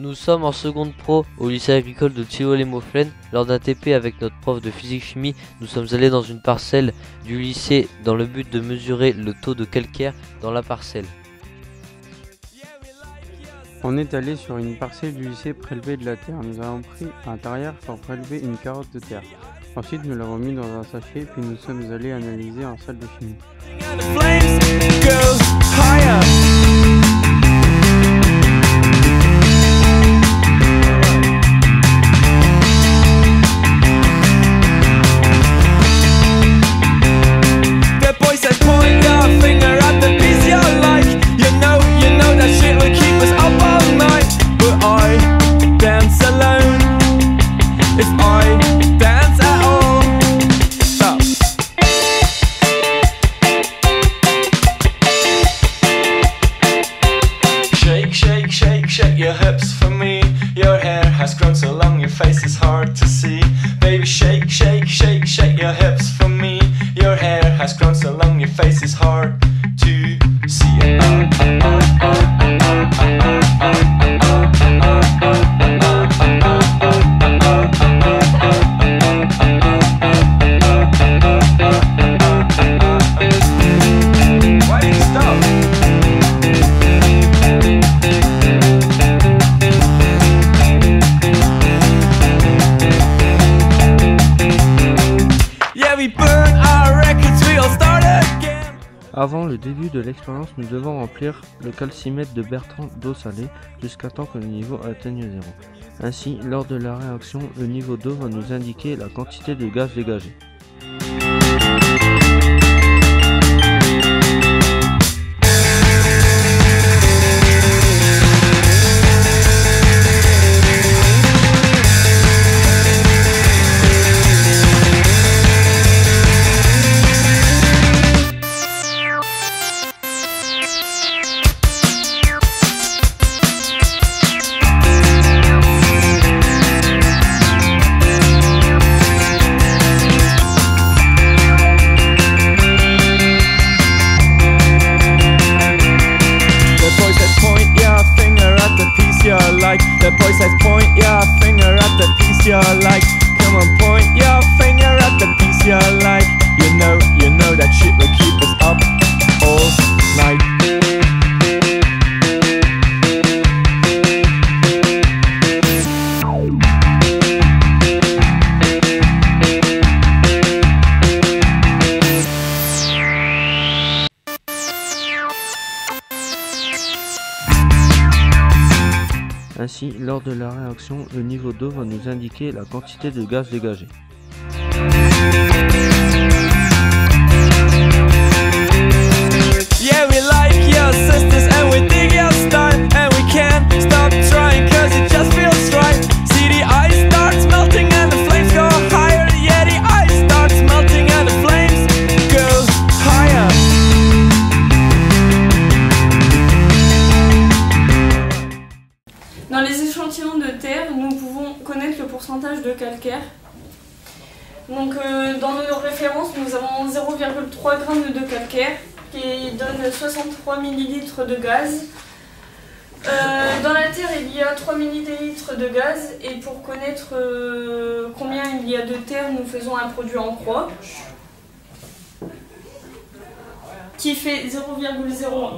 Nous sommes en seconde pro au lycée agricole de Tivoli-Mauflaine. Lors d'un TP avec notre prof de physique-chimie, nous sommes allés dans une parcelle du lycée dans le but de mesurer le taux de calcaire dans la parcelle. On est allé sur une parcelle du lycée prélever de la terre. Nous avons pris un tarière pour prélever une carotte de terre. Ensuite, nous l'avons mis dans un sachet, puis nous sommes allés analyser en salle de chimie. Shake your hips for me. Your hair has grown so long, your face is hard to see. Baby, shake, shake, shake, shake your hips for me. Your hair has grown so long, your face is hard to see. Why did you stop? Avant le début de l'expérience, nous devons remplir le calcimètre de Bertrand d'eau salée jusqu'à temps que le niveau atteigne 0. Ainsi, lors de la réaction, le niveau d'eau va nous indiquer la quantité de gaz dégagé. The boy says point your finger at the piece you like. Come on, point your finger at the piece you like. You know that shit will keep us up all night. Ainsi, lors de la réaction, le niveau d'eau va nous indiquer la quantité de gaz dégagé. Yeah, we like your sisters and we dig your style, and we can't stop trying cause it just feels right. See the ice starts melting and the flames go higher. Yeah, the ice starts melting and the flames go higher. Dans les échantillons de terre, nous pouvons connaître le pourcentage de calcaire. Donc, dans nos références, nous avons 0,3 g de calcaire qui donne 63 ml de gaz. Dans la terre, il y a 3 ml de gaz, et pour connaître combien il y a de terre, nous faisons un produit en croix qui fait 0,01.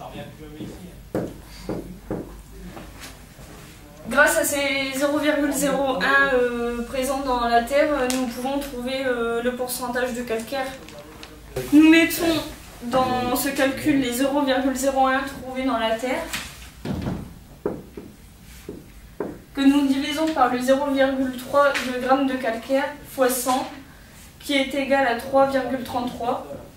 Grâce à ces 0,01 présents dans la terre, nous pouvons trouver le pourcentage de calcaire. Nous mettons dans ce calcul les 0,01 trouvés dans la terre, que nous divisons par le 0,3 g de calcaire fois 100, qui est égal à 3,33.